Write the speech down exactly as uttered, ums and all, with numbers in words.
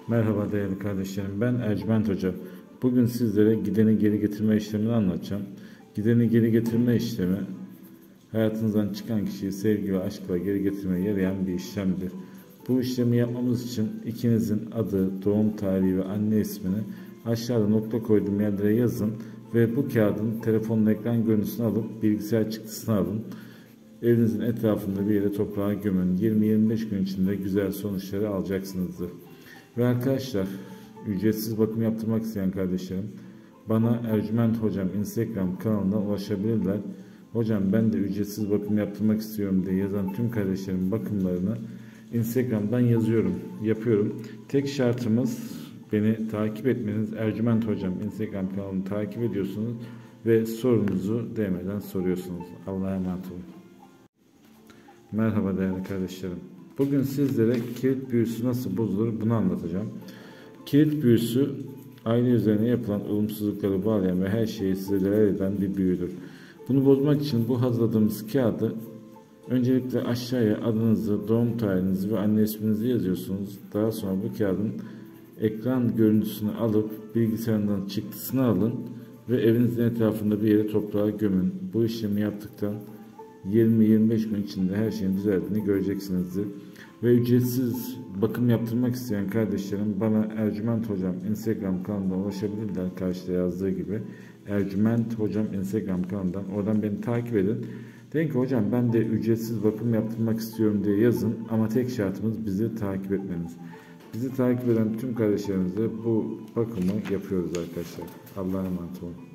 Merhaba değerli kardeşlerim, ben Ercüment Hoca. Bugün sizlere gideni geri getirme işlemini anlatacağım. Gideni geri getirme işlemi, hayatınızdan çıkan kişiyi sevgi ve aşkla geri getirmeye yarayan bir işlemdir. Bu işlemi yapmamız için ikinizin adı, doğum tarihi ve anne ismini aşağıda nokta koyduğum yerlere yazın ve bu kağıdın telefonun ekran görüntüsünü alıp bilgisayar çıktısını alın. Evinizin etrafında bir yere toprağa gömün. yirmi yirmi beş gün içinde güzel sonuçları alacaksınızdır. Ve arkadaşlar, ücretsiz bakım yaptırmak isteyen kardeşlerim bana Ercüment Hocam Instagram kanalından ulaşabilirler. Hocam ben de ücretsiz bakım yaptırmak istiyorum diye yazan tüm kardeşlerim bakımlarını Instagram'dan yazıyorum, yapıyorum. Tek şartımız beni takip etmeniz. Ercüment Hocam Instagram kanalını takip ediyorsunuz ve sorunuzu D M'den soruyorsunuz. Allah'a emanet olun. Merhaba değerli kardeşlerim. Bugün sizlere kilit büyüsü nasıl bozulur bunu anlatacağım. Kilit büyüsü aile üzerine yapılan olumsuzlukları bağlayan ve her şeyi size değer eden bir büyüdür. Bunu bozmak için bu hazırladığımız kağıdı öncelikle aşağıya adınızı, doğum tarihinizi ve anne isminizi yazıyorsunuz. Daha sonra bu kağıdın ekran görüntüsünü alıp bilgisayarından çıktısını alın ve evinizin etrafında bir yere toprağa gömün. Bu işlemi yaptıktan yirmi yirmi beş gün içinde her şeyin düzeldiğini göreceksinizdir. Ve ücretsiz bakım yaptırmak isteyen kardeşlerim bana Ercüment Hocam Instagram kanalından ulaşabilirler. Karşıda yazdığı gibi Ercüment Hocam Instagram kanalından, oradan beni takip edin. Deyin ki hocam ben de ücretsiz bakım yaptırmak istiyorum diye yazın ama tek şartımız bizi takip etmeniz. Bizi takip eden tüm kardeşlerimize bu bakımı yapıyoruz arkadaşlar. Allah'a emanet olun.